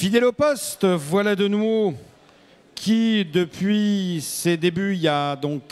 Fidèle au poste, voilà de nouveau qui, depuis ses débuts, il y a donc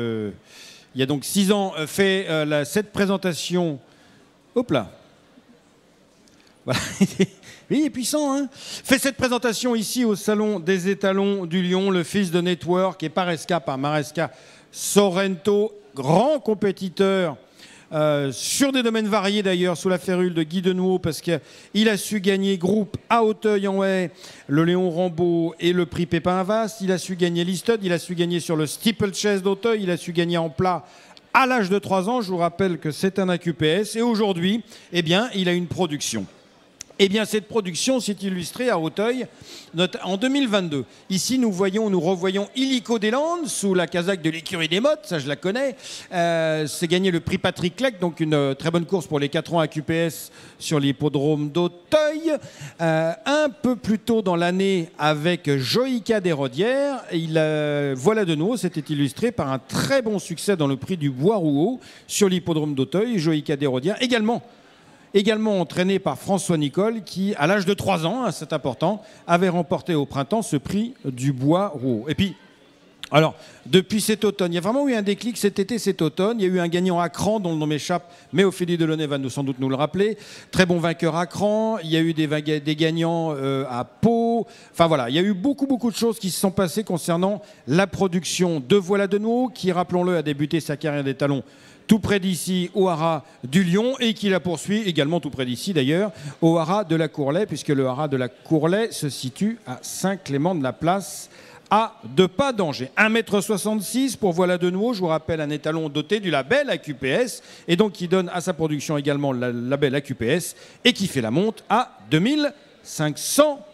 6 ans, fait cette présentation. Hop là. Voilà. Oui, il est puissant, hein. Fait cette présentation ici au Salon des Étalons du Lyon, le fils de Network et Maresca Sorrento, grand compétiteur sur des domaines variés d'ailleurs, sous la férule de Guy Denouot, parce qu'il a su gagner groupe à Auteuil-en-Haye, le Léon Rambaud et le prix Pépin-Vasse. Il a su gagner l'Istud, il a su gagner sur le steeplechase d'Auteuil, il a su gagner en plat à l'âge de 3 ans. Je vous rappelle que c'est un AQPS et aujourd'hui, eh bien, il a une production. Eh bien, cette production s'est illustrée à Auteuil en 2022. Ici, nous revoyons Illico des Landes sous la casaque de l'écurie des Mottes, ça je la connais. C'est gagné le prix Patrick Clecq, donc une très bonne course pour les 4 ans à QPS sur l'hippodrome d'Auteuil. Un peu plus tôt dans l'année, avec Joïka Desrodières, voilà de nouveau, c'était illustré par un très bon succès dans le prix du Bois-Rouault sur l'hippodrome d'Auteuil. Joïka Desrodières, également entraîné par François Nicole, qui, à l'âge de 3 ans, hein, c'est important, avait remporté au printemps ce prix du Bois-Rouault. Et puis, alors, depuis cet automne, il y a vraiment eu un déclic cet été, cet automne. Il y a eu un gagnant à Cran, dont le nom m'échappe, mais Ophélie Delaunay va sans doute nous le rappeler. Très bon vainqueur à Cran. Il y a eu des gagnants à Pau. Enfin voilà, il y a eu beaucoup de choses qui se sont passées concernant la production de Voilà de nouveau, qui, rappelons-le, a débuté sa carrière d'étalon tout près d'ici, au haras du Lion, et qui la poursuit également tout près d'ici d'ailleurs, au haras de la Courlay, puisque le haras de la Courlay se situe à Saint-Clément-de-la-Place, à 2 pas d'Angers. 1,66 m pour Voilà de nouveau, je vous rappelle, un étalon doté du label AQPS, et donc qui donne à sa production également le label AQPS, et qui fait la monte à 2500